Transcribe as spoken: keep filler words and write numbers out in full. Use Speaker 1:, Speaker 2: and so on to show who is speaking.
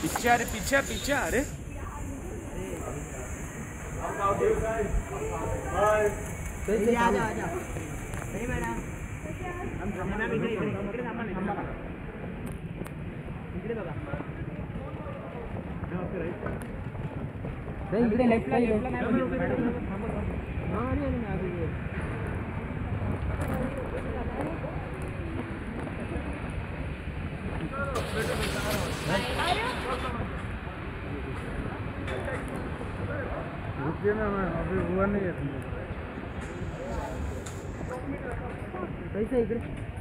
Speaker 1: पीछे अरे पीछे पीछे अरे
Speaker 2: आ जाओ आ जाओ नहीं मैडम हम मैम इकडे इकडे थांबा इकडे बघा नहीं इकडे लेफ्टला लेफ्टला नाही हां अरे अरे आगे
Speaker 3: रुकिए ना, मैं अभी हुआ नहीं है।
Speaker 2: कैसे इकडे